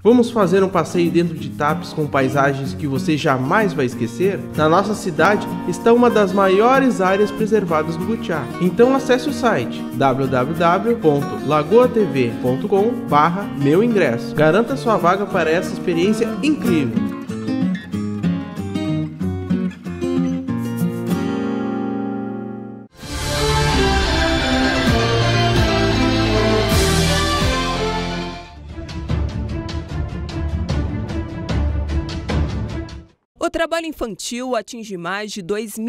Vamos fazer um passeio dentro de Tapes com paisagens que você jamais vai esquecer? Na nossa cidade está uma das maiores áreas preservadas do Butiá. Então acesse o site www.lagoatv.com/meuingresso. Garanta sua vaga para essa experiência incrível. O trabalho infantil atinge mais de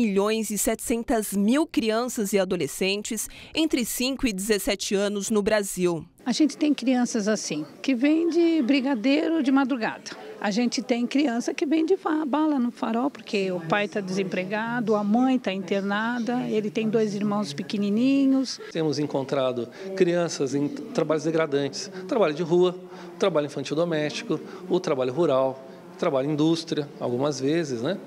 2.700.000 crianças e adolescentes entre 5 e 17 anos no Brasil. A gente tem crianças assim, que vende brigadeiro de madrugada. A gente tem criança que vende bala no farol, porque o pai está desempregado, a mãe está internada, ele tem 2 irmãos pequenininhos. Temos encontrado crianças em trabalhos degradantes, trabalho de rua, trabalho infantil doméstico, o trabalho rural, trabalho em indústria, algumas vezes, né?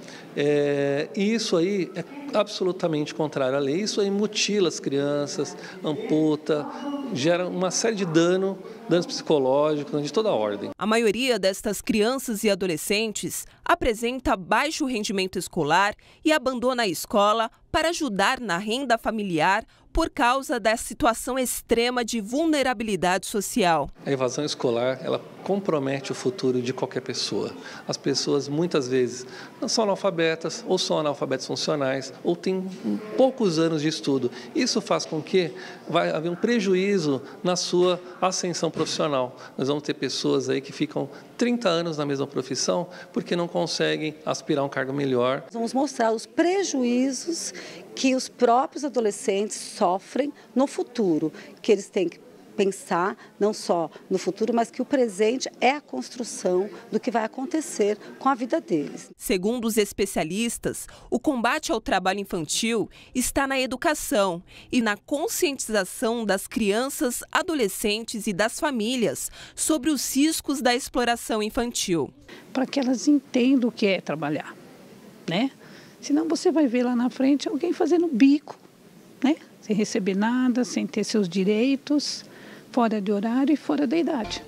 E isso aí é absolutamente contrário à lei. Isso aí mutila as crianças, amputa, gera uma série de danos psicológicos, de toda a ordem. A maioria destas crianças e adolescentes apresenta baixo rendimento escolar e abandona a escola para ajudar na renda familiar por causa da situação extrema de vulnerabilidade social. A evasão escolar, ela compromete o futuro de qualquer pessoa. As pessoas, muitas vezes, não são analfabetas, ou são analfabetos funcionais, ou têm poucos anos de estudo. Isso faz com que vai haver um prejuízo na sua ascensão profissional. Nós vamos ter pessoas aí que ficam 30 anos na mesma profissão porque não conseguem aspirar a um cargo melhor. Vamos mostrar os prejuízos que os próprios adolescentes sofrem no futuro, que eles têm que pensar não só no futuro, mas que o presente é a construção do que vai acontecer com a vida deles. Segundo os especialistas, o combate ao trabalho infantil está na educação e na conscientização das crianças, adolescentes e das famílias sobre os riscos da exploração infantil. Para que elas entendam o que é trabalhar, né? Senão você vai ver lá na frente alguém fazendo bico, né? Sem receber nada, sem ter seus direitos, fora de horário e fora da idade.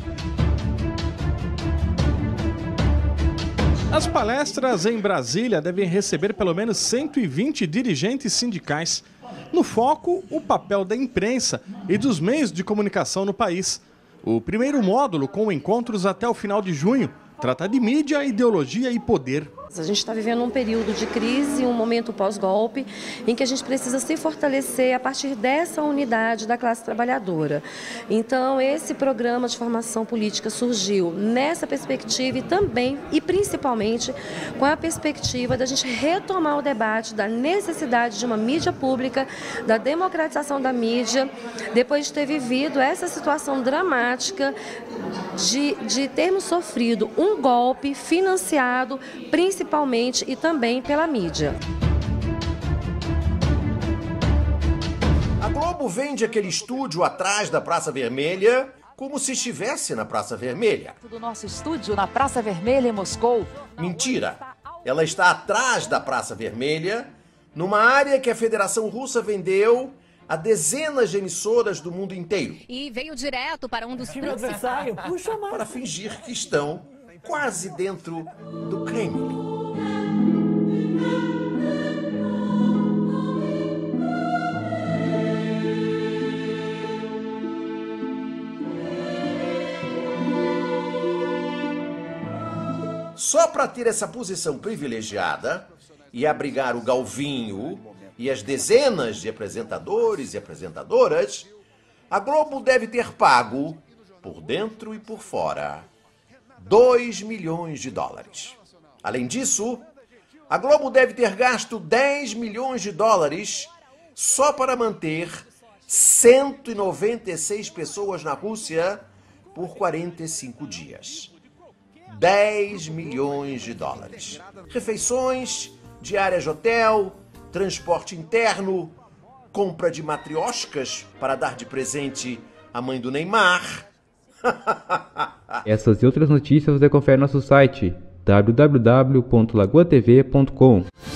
As palestras em Brasília devem receber pelo menos 120 dirigentes sindicais. No foco, o papel da imprensa e dos meios de comunicação no país. O primeiro módulo, com encontros até o final de junho, trata de mídia, ideologia e poder. A gente está vivendo um período de crise, um momento pós-golpe, em que a gente precisa se fortalecer a partir dessa unidade da classe trabalhadora. Então, esse programa de formação política surgiu nessa perspectiva e também, e principalmente, com a perspectiva da gente retomar o debate da necessidade de uma mídia pública, da democratização da mídia, depois de ter vivido essa situação dramática de termos sofrido um golpe financiado principalmente e também pela mídia. A Globo vende aquele estúdio atrás da Praça Vermelha como se estivesse na Praça Vermelha. Do nosso estúdio na Praça Vermelha em Moscou. Mentira! Ela está atrás da Praça Vermelha, numa área que a Federação Russa vendeu a dezenas de emissoras do mundo inteiro. E veio direto para um dos principais para fingir que estão quase dentro do Kremlin. Só para ter essa posição privilegiada e abrigar o Galvinho e as dezenas de apresentadores e apresentadoras, a Globo deve ter pago, por dentro e por fora, 2 milhões de dólares. Além disso, a Globo deve ter gasto 10 milhões de dólares só para manter 196 pessoas na Rússia por 45 dias. 10 milhões de dólares. Refeições, diárias de hotel, transporte interno, compra de matrioscas para dar de presente à mãe do Neymar. Essas e outras notícias você confere no nosso site www.lagoatv.com.